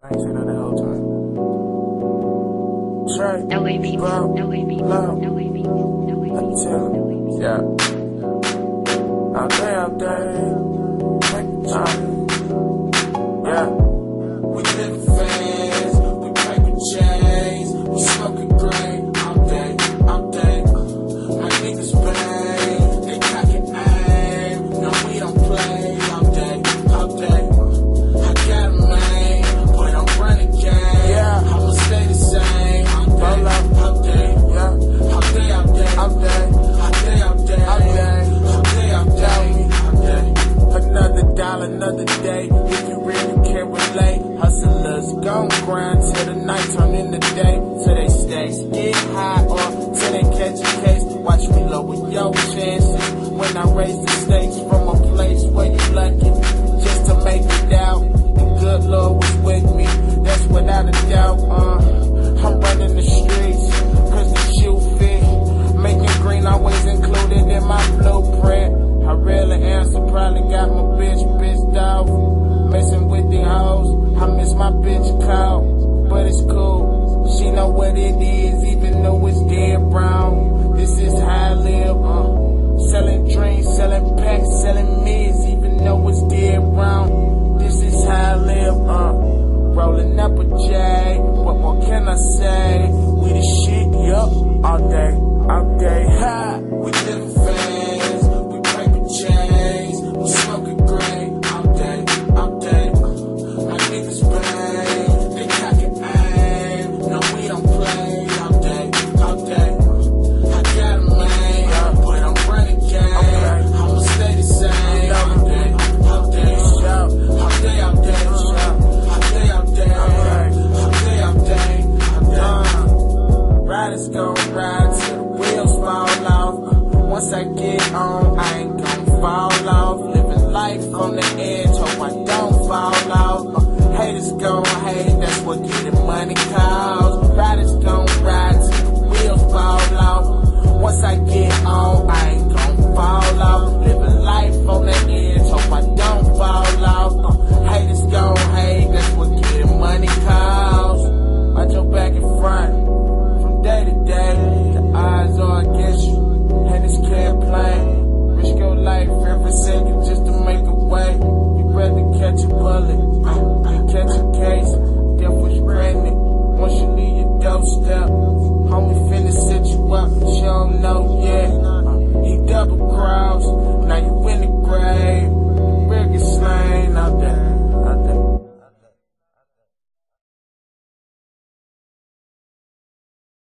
I ain't saying that the whole time. Trey, LA people, bro, LA people, love, LA people, LA let me people, tell LA you, people. yeah. Out there, yeah. We live fast, we paper chains, we smoking gray all day. My niggas bang, they cock and aim, no we don't play all day. I got a man, but I'm running game. Yeah. I'ma stay the same all day. Another dollar, another day. If you really can relate, hustlers gon' grind till the night turn into day. Till they stacks get high or till they catch a case. Watch me lower your chances when I raise the stakes from a place where you lucky just to make it out. The good Lord was with me, that's without a doubt. I'm running the streets cause the shoe fit. Making green always included in my blueprint. I really am, so probably got my bitch pissed off. Messing with the hoes, I miss my bitch cow. But it's cool, she know what it is, even though it's dead brown. This is how I live, selling dreams, selling packs, selling mids, even though it's dead brown. This is how I live, rolling up a J. What more can I say? We the shit, yup, all day, ha. We live fast, we paper chains, we smoking gray all day. My niggas bang, they cock and aim, no we don't play all day. I got a man, but I'm running game. I'ma stay the same all day. Riders gon' ride till the wheels fall off. Once I get on, I ain't gon' fall off. Living life on the edge, hope I don't fall off. Haters gon' hate, that's what getting money calls. Riders gon' ride till the wheels fall off. Once I get